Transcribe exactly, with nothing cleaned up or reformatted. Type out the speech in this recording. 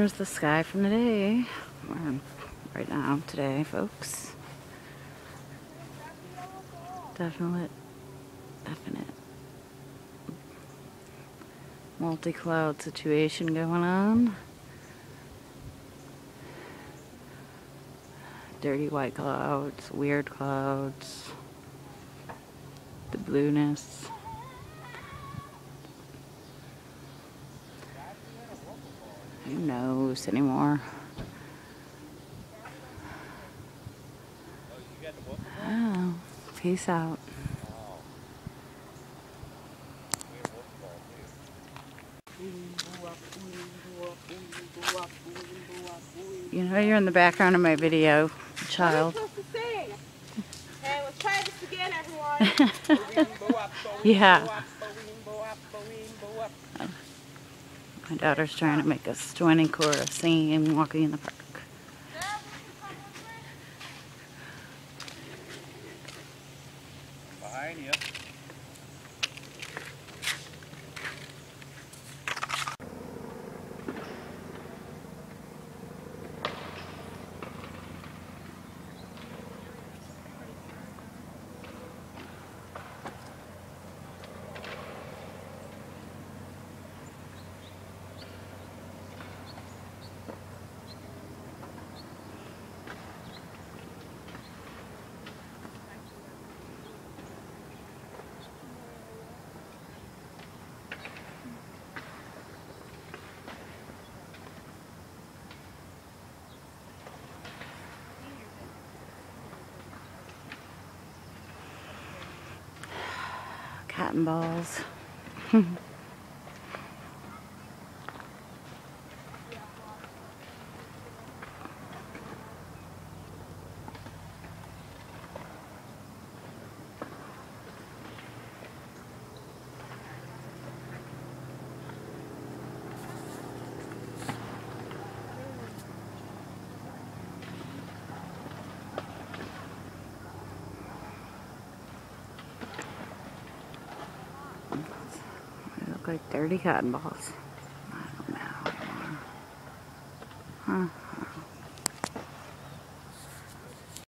There's the sky from the day. Or right now, today, folks. Definite, definite multi-cloud situation going on. Dirty white clouds, weird clouds, the blueness. Who knows anymore? Oh, peace out. You know you're in the background of my video, child. What are you supposed to sing? Okay, let's try this again, everyone. Yeah. My daughter's trying to make a twenty chorus singing walking in the park. Behind you. Cotton balls. They look like dirty cotton balls. I don't know. Huh.